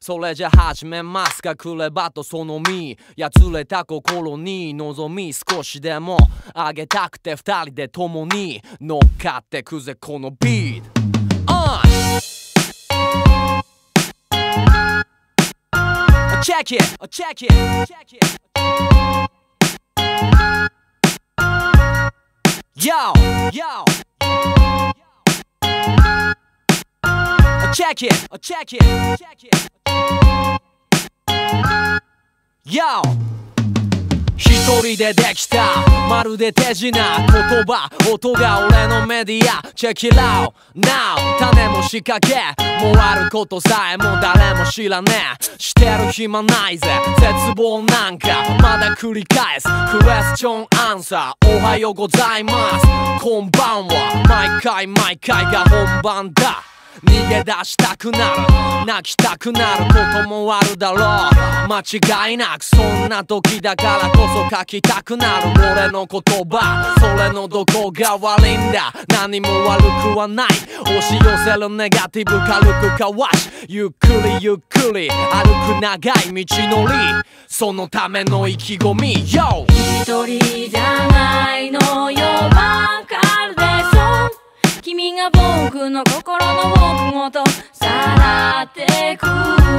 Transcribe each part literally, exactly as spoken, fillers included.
それじゃ始めますか。来ればとその身やつれた心に望み少しでもあげたくて二人で共に乗っかってくぜこのビート。Check it, check it, check it. Yo, yo. Check it, check it, check it. Yo. 一人でできたまるで手品言葉音が俺のメディア Check it out now 種も仕掛けもうあることさえも誰も知らねえしてる暇ないぜ絶望なんかまだ繰り返すクエスチョンアンサーおはようございますこんばんは毎回毎回が本番だ逃げ出したくなる泣きたくなることもあるだろう間違いなくそんな時だからこそ書きたくなる俺の言葉それのどこが悪いんだ何も悪くはない押し寄せるネガティブ軽くかわしゆっくりゆっくり歩く長い道のりそのための意気込み Yo 一人じゃないのよわかるでしょ君が僕の心の奥ごとさらってく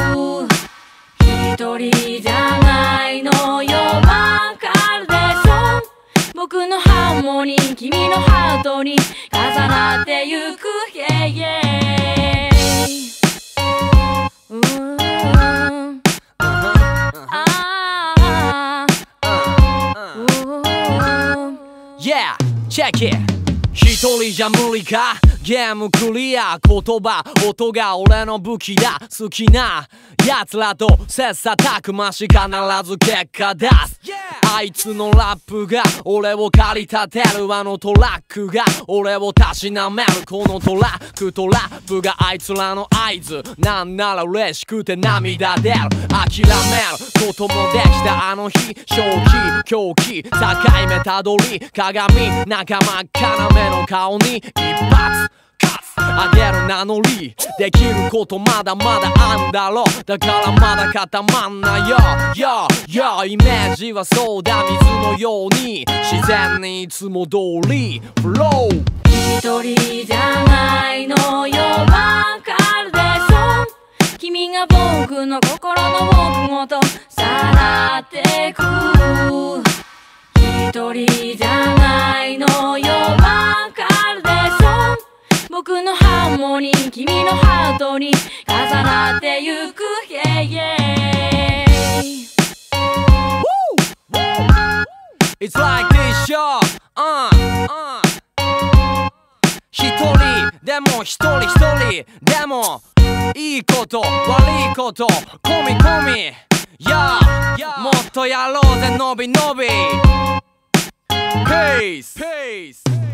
一人じゃないのよわかるでしょ僕のハーモニー君のハートに重なってゆく Yeah, yeah. Yeah, check it一人じゃ無理かゲームクリア言葉音が俺の武器だ好きな奴らと切磋琢磨し必ず結果出す、yeah! あいつのラップが俺を駆り立てるあのトラックが俺をたしなめるこのトラックとラップがあいつらの合図なんなら嬉しくて涙出る諦めることもできたあの日正気狂気境目たどり鏡仲間っかな目の顔に一発あげる名乗りできることまだまだあんだろだからまだ固まんなよ Yo, yo イメージはそうだ水のように自然にいつも通り Flow 一人じゃないのよわかるでしょ君が僕の心の奥ごとさらってく一人じゃないのよわかるでしょ僕のハーモニー君のハートに重なってゆく Yeah, yeah. Woo! It's like this show uh, uh. 一人でも一人一人でもいいこと悪いこと込み込み Yeah, yeah. もっとやろうぜのびのび Peace, Peace.